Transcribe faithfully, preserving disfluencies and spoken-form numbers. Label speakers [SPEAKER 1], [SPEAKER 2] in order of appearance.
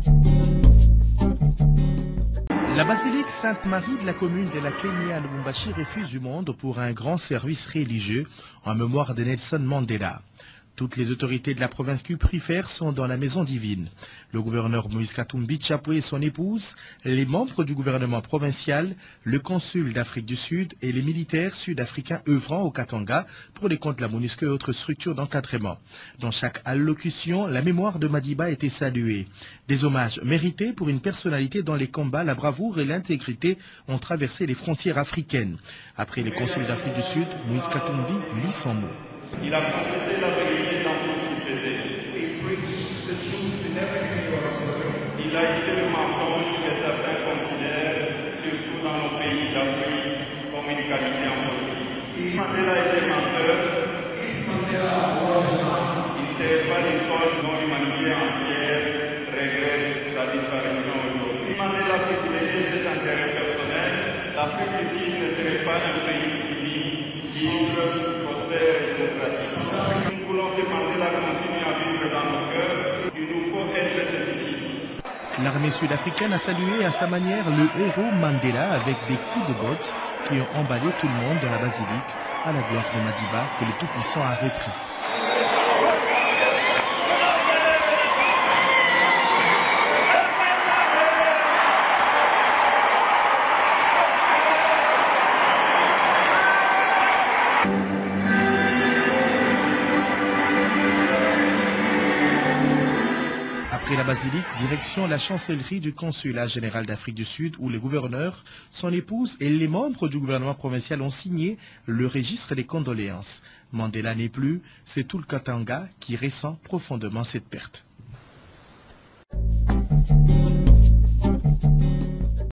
[SPEAKER 1] La basilique Sainte-Marie de la commune de la Kenya à Lubumbashi refuse du monde pour un grand service religieux en mémoire de Nelson Mandela. Toutes les autorités de la province cuprifère sont dans la maison divine. Le gouverneur Moïse Katumbi Tchapoué et son épouse, les membres du gouvernement provincial, le consul d'Afrique du Sud et les militaires sud-africains œuvrant au Katanga pour les comptes de la MONUSCO et autres structures d'encadrement. Dans chaque allocution, la mémoire de Madiba était saluée. Des hommages mérités pour une personnalité dont les combats, la bravoure et l'intégrité ont traversé les frontières africaines. Après les consuls d'Afrique du Sud, Moïse Katumbi lit son mot.
[SPEAKER 2] Il a confessé la vérité dans tout ce qu'il faisait. Il a essayé le mensonge que certains considèrent, surtout dans nos pays d'Afrique, comme une qualité en politique. Mandela était menteur. Il ne serait pas l'école dont l'humanité entière regrette la disparition aujourd'hui. Mandela privilégiait cet intérêt personnel. L'Afrique du Sud ne serait pas un pays uni, libre, prospère et démocratique. Nous voulons que Mandela continue à vivre dans nos cœurs. Il nous faut être ici.
[SPEAKER 1] L'armée sud-africaine a salué à sa manière le héros Mandela avec des coups de botte qui ont emballé tout le monde dans la basilique à la gloire de Madiba que le Tout-Puissant a repris. Après la basilique, direction la chancellerie du consulat général d'Afrique du Sud où le gouverneur, son épouse et les membres du gouvernement provincial ont signé le registre des condoléances. Mandela n'est plus, c'est tout le Katanga qui ressent profondément cette perte.